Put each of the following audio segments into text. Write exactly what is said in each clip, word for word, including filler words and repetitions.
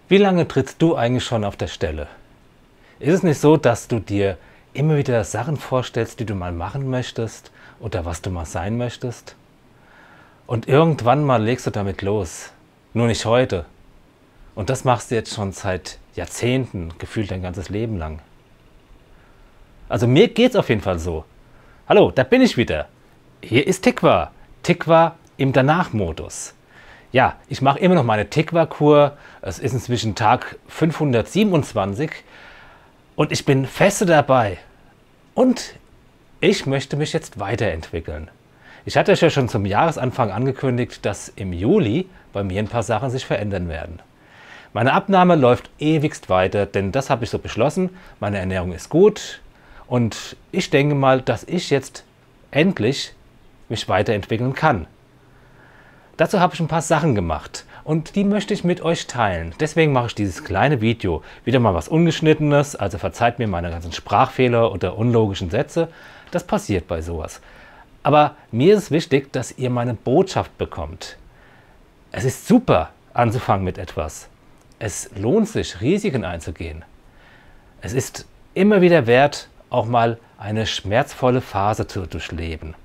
Wie lange trittst du eigentlich schon auf der Stelle? Ist es nicht so, dass du dir immer wieder Sachen vorstellst, die du mal machen möchtest oder was du mal sein möchtest? Und irgendwann mal legst du damit los. Nur nicht heute. Und das machst du jetzt schon seit Jahrzehnten, gefühlt dein ganzes Leben lang. Also mir geht's auf jeden Fall so. Hallo, da bin ich wieder. Hier ist Tikva. Tikva im Danach-Modus. Ja, ich mache immer noch meine Tikva-Kur. Es ist inzwischen Tag fünfhundertsiebenundzwanzig und ich bin feste dabei. Und ich möchte mich jetzt weiterentwickeln. Ich hatte ja schon zum Jahresanfang angekündigt, dass im Juli bei mir ein paar Sachen sich verändern werden. Meine Abnahme läuft ewigst weiter, denn das habe ich so beschlossen. Meine Ernährung ist gut und ich denke mal, dass ich jetzt endlich mich weiterentwickeln kann. Dazu habe ich ein paar Sachen gemacht und die möchte ich mit euch teilen. Deswegen mache ich dieses kleine Video. Wieder mal was Ungeschnittenes, also verzeiht mir meine ganzen Sprachfehler oder unlogischen Sätze. Das passiert bei sowas. Aber mir ist wichtig, dass ihr meine Botschaft bekommt. Es ist super, anzufangen mit etwas. Es lohnt sich, Risiken einzugehen. Es ist immer wieder wert, auch mal eine schmerzvolle Phase zu durchleben.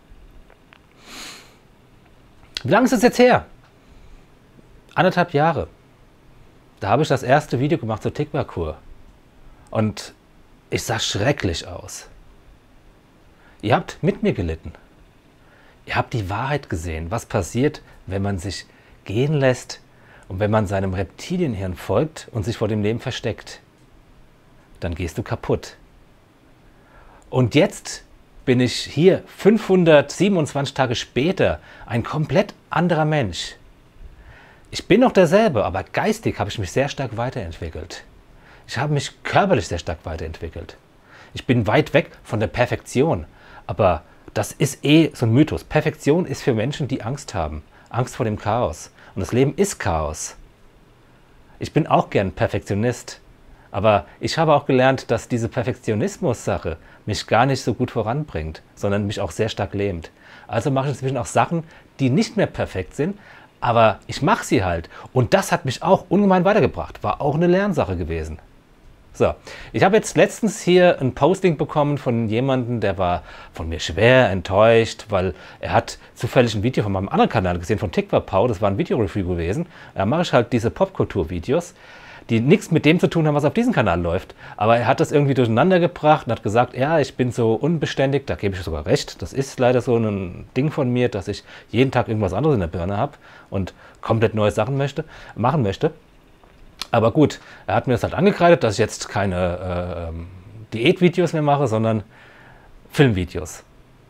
Wie lange ist es jetzt her? Anderthalb Jahre. Da habe ich das erste Video gemacht zur Tikva-Kur. Und ich sah schrecklich aus. Ihr habt mit mir gelitten. Ihr habt die Wahrheit gesehen, was passiert, wenn man sich gehen lässt und wenn man seinem Reptilienhirn folgt und sich vor dem Leben versteckt. Dann gehst du kaputt. Und jetzt bin ich hier fünfhundertsiebenundzwanzig Tage später ein komplett anderer Mensch. Ich bin noch derselbe, aber geistig habe ich mich sehr stark weiterentwickelt. Ich habe mich körperlich sehr stark weiterentwickelt. Ich bin weit weg von der Perfektion, aber das ist eh so ein Mythos. Perfektion ist für Menschen, die Angst haben. Angst vor dem Chaos. Und das Leben ist Chaos. Ich bin auch gern Perfektionist. Aber ich habe auch gelernt, dass diese Perfektionismus-Sache mich gar nicht so gut voranbringt, sondern mich auch sehr stark lähmt. Also mache ich inzwischen auch Sachen, die nicht mehr perfekt sind, aber ich mache sie halt. Und das hat mich auch ungemein weitergebracht. War auch eine Lernsache gewesen. So, ich habe jetzt letztens hier ein Posting bekommen von jemandem, der war von mir schwer enttäuscht, weil er hat zufällig ein Video von meinem anderen Kanal gesehen, von Tikva Pau, das war ein Video-Review gewesen. Da mache ich halt diese Popkultur-Videos, die nichts mit dem zu tun haben, was auf diesem Kanal läuft. Aber er hat das irgendwie durcheinander gebracht und hat gesagt, ja, ich bin so unbeständig, da gebe ich sogar recht. Das ist leider so ein Ding von mir, dass ich jeden Tag irgendwas anderes in der Birne habe und komplett neue Sachen möchte, machen möchte. Aber gut, er hat mir das halt angekreidet, dass ich jetzt keine äh, Diätvideos mehr mache, sondern Filmvideos.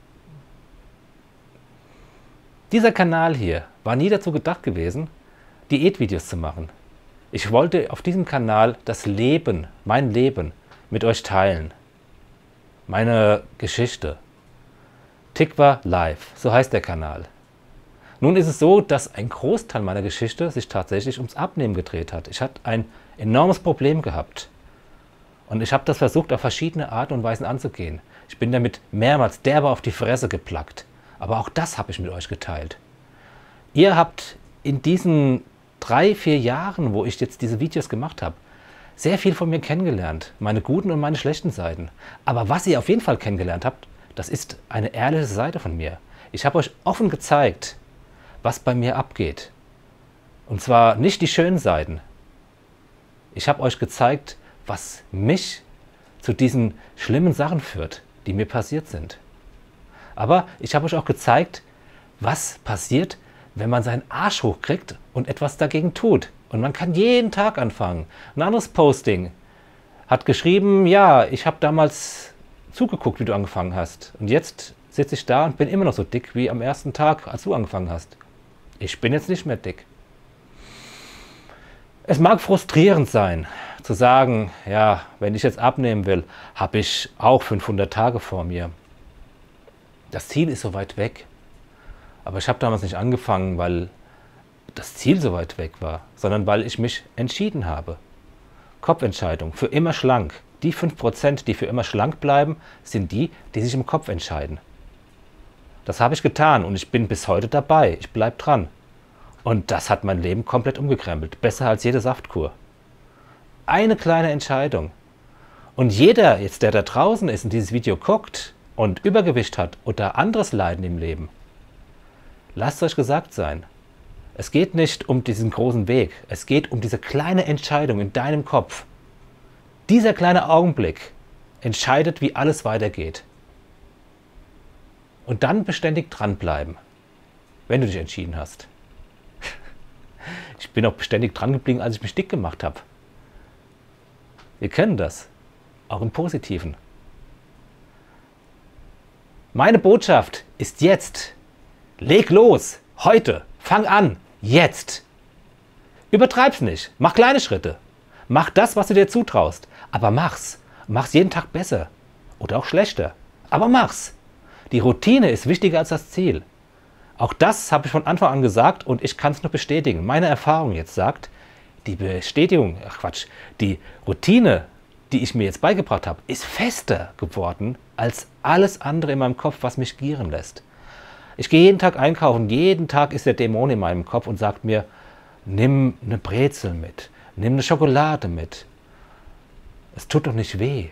Dieser Kanal hier war nie dazu gedacht gewesen, Diätvideos zu machen. Ich wollte auf diesem Kanal das Leben, mein Leben mit euch teilen. Meine Geschichte. Tikva Live, so heißt der Kanal. Nun ist es so, dass ein Großteil meiner Geschichte sich tatsächlich ums Abnehmen gedreht hat. Ich hatte ein enormes Problem gehabt. Und ich habe das versucht, auf verschiedene Arten und Weisen anzugehen. Ich bin damit mehrmals derbe auf die Fresse geplackt. Aber auch das habe ich mit euch geteilt. Ihr habt in diesen drei, vier Jahren, wo ich jetzt diese Videos gemacht habe, sehr viel von mir kennengelernt. Meine guten und meine schlechten Seiten. Aber was ihr auf jeden Fall kennengelernt habt, das ist eine ehrliche Seite von mir. Ich habe euch offen gezeigt, was bei mir abgeht. Und zwar nicht die schönen Seiten. Ich habe euch gezeigt, was mich zu diesen schlimmen Sachen führt, die mir passiert sind. Aber ich habe euch auch gezeigt, was passiert, wenn man seinen Arsch hochkriegt und etwas dagegen tut. Und man kann jeden Tag anfangen. Ein anderes Posting hat geschrieben, ja, ich habe damals zugeguckt, wie du angefangen hast. Und jetzt sitze ich da und bin immer noch so dick wie am ersten Tag, als du angefangen hast. Ich bin jetzt nicht mehr dick. Es mag frustrierend sein, zu sagen, ja, wenn ich jetzt abnehmen will, habe ich auch fünfhundert Tage vor mir. Das Ziel ist so weit weg. Aber ich habe damals nicht angefangen, weil das Ziel so weit weg war, sondern weil ich mich entschieden habe. Kopfentscheidung, für immer schlank. Die fünf Prozent, die für immer schlank bleiben, sind die, die sich im Kopf entscheiden. Das habe ich getan und ich bin bis heute dabei. Ich bleibe dran. Und das hat mein Leben komplett umgekrempelt. Besser als jede Saftkur. eine kleine Entscheidung. Und jeder, jetzt der da draußen ist und dieses Video guckt und Übergewicht hat oder anderes Leiden im Leben, lasst euch gesagt sein, es geht nicht um diesen großen Weg, es geht um diese kleine Entscheidung in deinem Kopf. Dieser kleine Augenblick entscheidet, wie alles weitergeht. Und dann beständig dranbleiben, wenn du dich entschieden hast. Ich bin auch beständig dran geblieben, als ich mich dick gemacht habe. Wir können das, auch im Positiven. Meine Botschaft ist jetzt. Leg los, heute, fang an, jetzt. Übertreib's nicht, mach kleine Schritte. Mach das, was du dir zutraust, aber mach's. Mach's jeden Tag besser oder auch schlechter, aber mach's. Die Routine ist wichtiger als das Ziel. Auch das habe ich von Anfang an gesagt und ich kann es nur bestätigen. Meine Erfahrung jetzt sagt, die Bestätigung, ach Quatsch, die Routine, die ich mir jetzt beigebracht habe, ist fester geworden als alles andere in meinem Kopf, was mich gieren lässt. Ich gehe jeden Tag einkaufen, jeden Tag ist der Dämon in meinem Kopf und sagt mir, nimm eine Brezel mit, nimm eine Schokolade mit. Es tut doch nicht weh.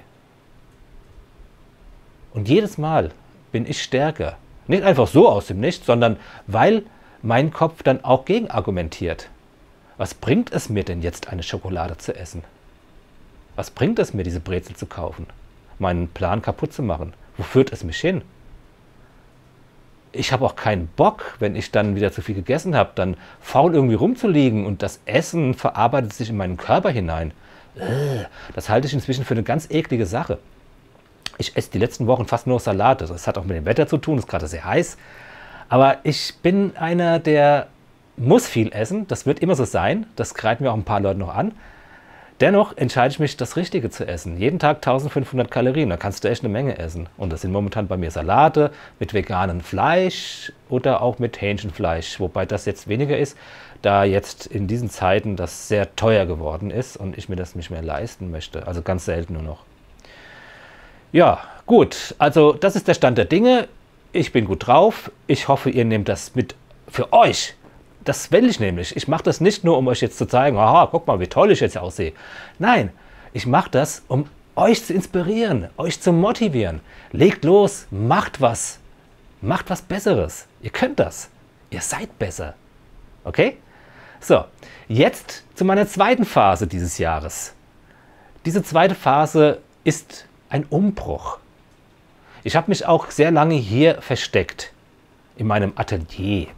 Und jedes Mal bin ich stärker. Nicht einfach so aus dem Nichts, sondern weil mein Kopf dann auch gegen argumentiert. Was bringt es mir denn jetzt, eine Schokolade zu essen? Was bringt es mir, diese Brezel zu kaufen? Meinen Plan kaputt zu machen? Wo führt es mich hin? Ich habe auch keinen Bock, wenn ich dann wieder zu viel gegessen habe, dann faul irgendwie rumzuliegen und das Essen verarbeitet sich in meinen Körper hinein. Das halte ich inzwischen für eine ganz eklige Sache. Ich esse die letzten Wochen fast nur Salat. Das hat auch mit dem Wetter zu tun, es ist gerade sehr heiß. Aber ich bin einer, der muss viel essen. Das wird immer so sein. Das greifen mir auch ein paar Leute noch an. Dennoch entscheide ich mich, das Richtige zu essen. Jeden Tag eintausendfünfhundert Kalorien. Da kannst du echt eine Menge essen. Und das sind momentan bei mir Salate mit veganem Fleisch oder auch mit Hähnchenfleisch. Wobei das jetzt weniger ist, da jetzt in diesen Zeiten das sehr teuer geworden ist und ich mir das nicht mehr leisten möchte. Also ganz selten nur noch. Ja, gut, also das ist der Stand der Dinge. Ich bin gut drauf. Ich hoffe, ihr nehmt das mit für euch. Das will ich nämlich. Ich mache das nicht nur, um euch jetzt zu zeigen, aha, guck mal, wie toll ich jetzt aussehe. Nein, ich mache das, um euch zu inspirieren, euch zu motivieren. Legt los, macht was. Macht was Besseres. Ihr könnt das. Ihr seid besser. Okay? So, jetzt zu meiner zweiten Phase dieses Jahres. Diese zweite Phase ist ein Umbruch. Ich habe mich auch sehr lange hier versteckt, in meinem Atelier.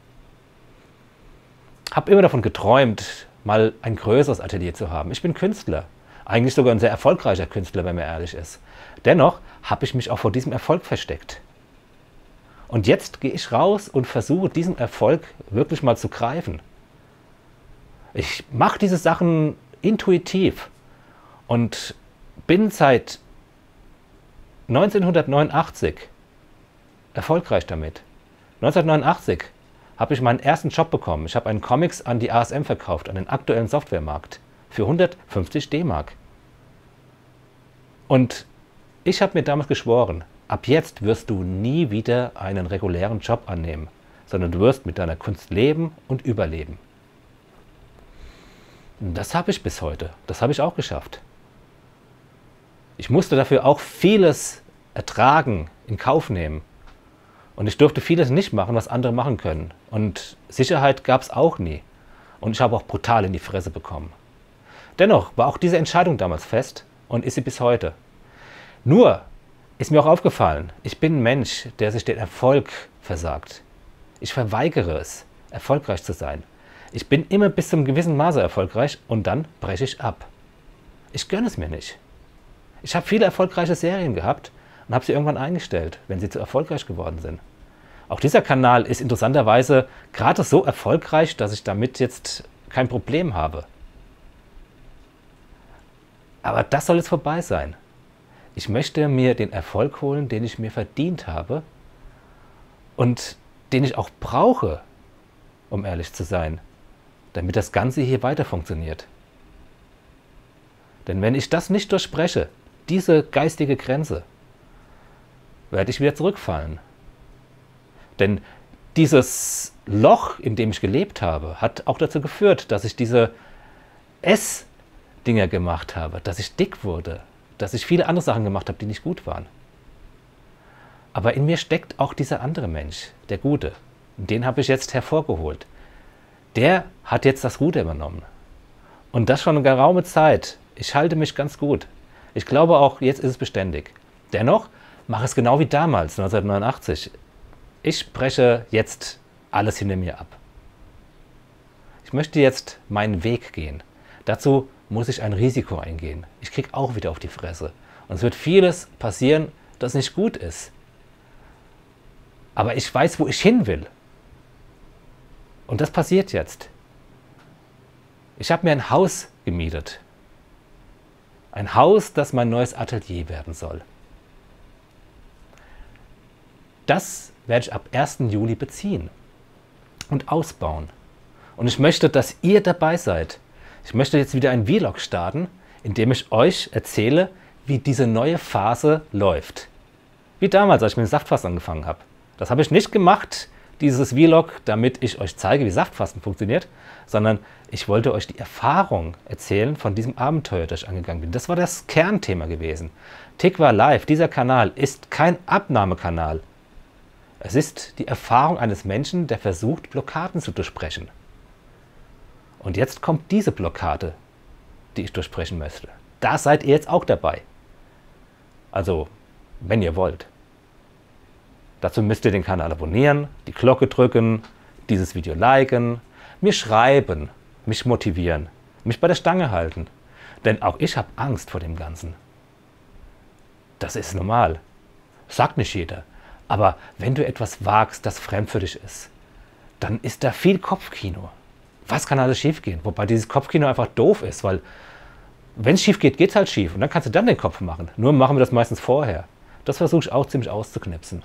Habe immer davon geträumt, mal ein größeres Atelier zu haben. Ich bin Künstler, eigentlich sogar ein sehr erfolgreicher Künstler, wenn man ehrlich ist. Dennoch habe ich mich auch vor diesem Erfolg versteckt. Und jetzt gehe ich raus und versuche, diesen Erfolg wirklich mal zu greifen. Ich mache diese Sachen intuitiv und bin seit neunzehnhundertneunundachtzig erfolgreich damit. neunzehnhundertneunundachtzig habe ich meinen ersten Job bekommen. Ich habe einen Comics an die A S M verkauft, an den aktuellen Softwaremarkt, für hundertfünfzig D-Mark. Und ich habe mir damals geschworen, ab jetzt wirst du nie wieder einen regulären Job annehmen, sondern du wirst mit deiner Kunst leben und überleben. Und das habe ich bis heute. Das habe ich auch geschafft. Ich musste dafür auch vieles ertragen, in Kauf nehmen. Und ich durfte vieles nicht machen, was andere machen können. Und Sicherheit gab es auch nie. Und ich habe auch brutal in die Fresse bekommen. Dennoch war auch diese Entscheidung damals fest und ist sie bis heute. Nur ist mir auch aufgefallen, ich bin ein Mensch, der sich den Erfolg versagt. Ich verweigere es, erfolgreich zu sein. Ich bin immer bis zum gewissen Maße erfolgreich und dann breche ich ab. Ich gönne es mir nicht. Ich habe viele erfolgreiche Serien gehabt und habe sie irgendwann eingestellt, wenn sie zu erfolgreich geworden sind. Auch dieser Kanal ist interessanterweise gerade so erfolgreich, dass ich damit jetzt kein Problem habe. Aber das soll jetzt vorbei sein. Ich möchte mir den Erfolg holen, den ich mir verdient habe und den ich auch brauche, um ehrlich zu sein, damit das Ganze hier weiter funktioniert. Denn wenn ich das nicht durchbreche, diese geistige Grenze, werde ich wieder zurückfallen. Denn dieses Loch, in dem ich gelebt habe, hat auch dazu geführt, dass ich diese Dinge gemacht habe, dass ich dick wurde, dass ich viele andere Sachen gemacht habe, die nicht gut waren. Aber in mir steckt auch dieser andere Mensch, der Gute. Und den habe ich jetzt hervorgeholt. Der hat jetzt das Ruder übernommen. Und das schon eine geraume Zeit. Ich halte mich ganz gut. Ich glaube auch, jetzt ist es beständig. Dennoch mache ich es genau wie damals, neunzehnhundertneunundachtzig. Ich spreche jetzt alles hinter mir ab. Ich möchte jetzt meinen Weg gehen. Dazu muss ich ein Risiko eingehen. Ich kriege auch wieder auf die Fresse. Und es wird vieles passieren, das nicht gut ist. Aber ich weiß, wo ich hin will. Und das passiert jetzt. Ich habe mir ein Haus gemietet. Ein Haus, das mein neues Atelier werden soll. Das werde ich ab ersten Juli beziehen und ausbauen. Und ich möchte, dass ihr dabei seid. Ich möchte jetzt wieder ein Vlog starten, in dem ich euch erzähle, wie diese neue Phase läuft. Wie damals, als ich mit dem Saftfasten angefangen habe. Das habe ich nicht gemacht, dieses Vlog, damit ich euch zeige, wie Saftfasten funktioniert, sondern ich wollte euch die Erfahrung erzählen von diesem Abenteuer, das ich angegangen bin. Das war das Kernthema gewesen. Tikva Live, dieser Kanal, ist kein Abnahmekanal. Es ist die Erfahrung eines Menschen, der versucht, Blockaden zu durchbrechen. Und jetzt kommt diese Blockade, die ich durchbrechen möchte. Da seid ihr jetzt auch dabei. Also, wenn ihr wollt. Dazu müsst ihr den Kanal abonnieren, die Glocke drücken, dieses Video liken, mir schreiben, mich motivieren, mich bei der Stange halten. Denn auch ich habe Angst vor dem Ganzen. Das ist normal. Sagt nicht jeder. Aber wenn du etwas wagst, das fremd für dich ist, dann ist da viel Kopfkino. Was kann alles schief gehen? Wobei dieses Kopfkino einfach doof ist, weil wenn es schief geht, geht es halt schief. Und dann kannst du dann den Kopf machen. Nur machen wir das meistens vorher. Das versuche ich auch ziemlich auszuknipsen.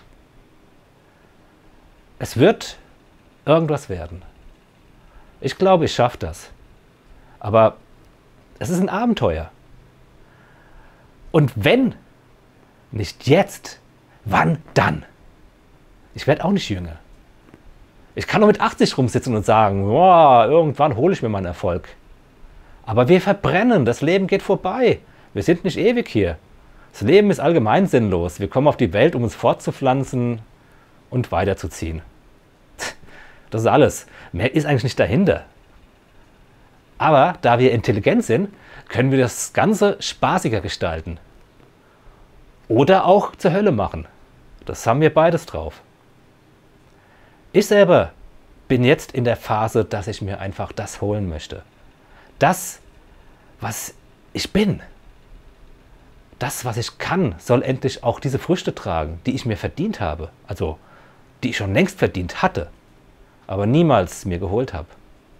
Es wird irgendwas werden. Ich glaube, ich schaffe das. Aber es ist ein Abenteuer. Und wenn nicht jetzt, wann dann? Ich werde auch nicht jünger. Ich kann nur mit achtzig rumsitzen und sagen, wow, irgendwann hole ich mir meinen Erfolg. Aber wir verbrennen, das Leben geht vorbei. Wir sind nicht ewig hier. Das Leben ist allgemein sinnlos. Wir kommen auf die Welt, um uns fortzupflanzen und weiterzuziehen. Das ist alles. Mehr ist eigentlich nicht dahinter. Aber da wir intelligent sind, können wir das Ganze spaßiger gestalten. Oder auch zur Hölle machen. Das haben wir beides drauf. Ich selber bin jetzt in der Phase, dass ich mir einfach das holen möchte. Das, was ich bin. Das, was ich kann, soll endlich auch diese Früchte tragen, die ich mir verdient habe. Also, die ich schon längst verdient hatte, aber niemals mir geholt habe.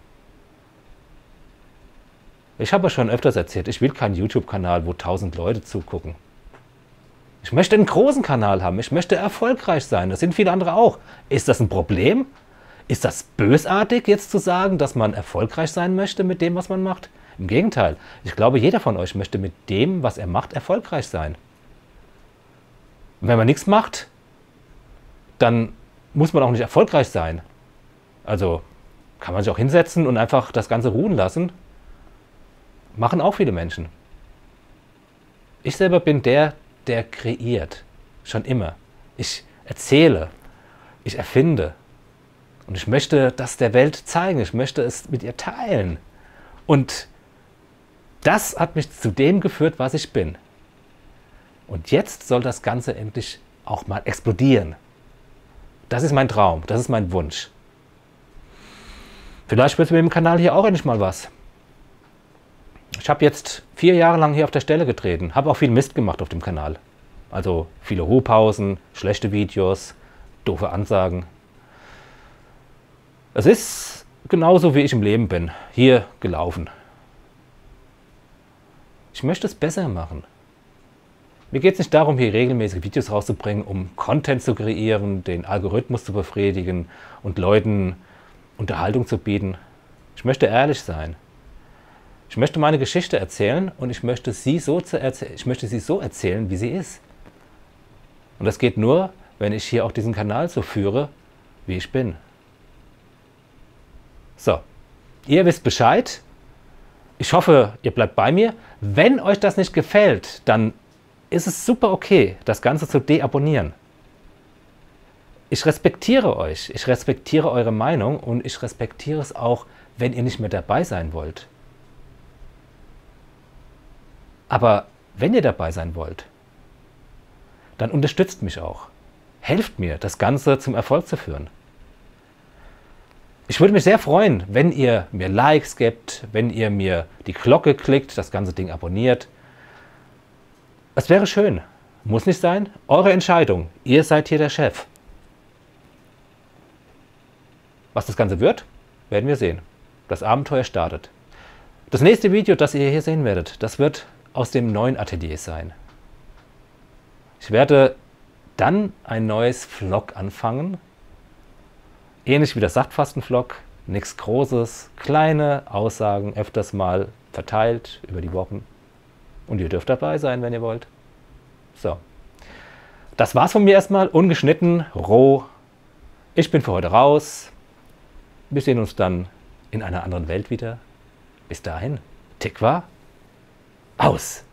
Ich habe ja schon öfters erzählt, ich will keinen YouTube-Kanal, wo tausend Leute zugucken. Ich möchte einen großen Kanal haben, ich möchte erfolgreich sein, das sind viele andere auch. Ist das ein Problem? Ist das bösartig, jetzt zu sagen, dass man erfolgreich sein möchte mit dem, was man macht? Im Gegenteil, ich glaube, jeder von euch möchte mit dem, was er macht, erfolgreich sein. Und wenn man nichts macht, dann muss man auch nicht erfolgreich sein. Also kann man sich auch hinsetzen und einfach das Ganze ruhen lassen. Machen auch viele Menschen. Ich selber bin der, der kreiert. Schon immer. Ich erzähle. Ich erfinde. Und ich möchte das der Welt zeigen. Ich möchte es mit ihr teilen. Und das hat mich zu dem geführt, was ich bin. Und jetzt soll das Ganze endlich auch mal explodieren. Das ist mein Traum. Das ist mein Wunsch. Vielleicht wird mit dem Kanal hier auch endlich mal was. Ich habe jetzt vier Jahre lang hier auf der Stelle getreten, habe auch viel Mist gemacht auf dem Kanal. Also viele Ruhepausen, schlechte Videos, doofe Ansagen. Es ist genauso, wie ich im Leben bin, hier gelaufen. Ich möchte es besser machen. Mir geht es nicht darum, hier regelmäßig Videos rauszubringen, um Content zu kreieren, den Algorithmus zu befriedigen und Leuten Unterhaltung zu bieten. Ich möchte ehrlich sein. Ich möchte meine Geschichte erzählen und ich möchte sie so, zu erzäh- ich möchte sie so erzählen, wie sie ist. Und das geht nur, wenn ich hier auch diesen Kanal so führe, wie ich bin. So, ihr wisst Bescheid. Ich hoffe, ihr bleibt bei mir. Wenn euch das nicht gefällt, dann ist es super okay, das Ganze zu deabonnieren. Ich respektiere euch, ich respektiere eure Meinung und ich respektiere es auch, wenn ihr nicht mehr dabei sein wollt. Aber wenn ihr dabei sein wollt, dann unterstützt mich auch. Helft mir, das Ganze zum Erfolg zu führen. Ich würde mich sehr freuen, wenn ihr mir Likes gebt, wenn ihr mir die Glocke klickt, das ganze Ding abonniert. Es wäre schön. Muss nicht sein. Eure Entscheidung. Ihr seid hier der Chef. Was das Ganze wird, werden wir sehen. Das Abenteuer startet. Das nächste Video, das ihr hier sehen werdet, das wird aus dem neuen Atelier sein. Ich werde dann ein neues Vlog anfangen. Ähnlich wie der Saftfasten-Vlog. Nichts Großes, kleine Aussagen öfters mal verteilt über die Wochen. Und ihr dürft dabei sein, wenn ihr wollt. So. Das war's von mir erstmal. Ungeschnitten, roh. Ich bin für heute raus. Wir sehen uns dann in einer anderen Welt wieder. Bis dahin. Tikva. Aus.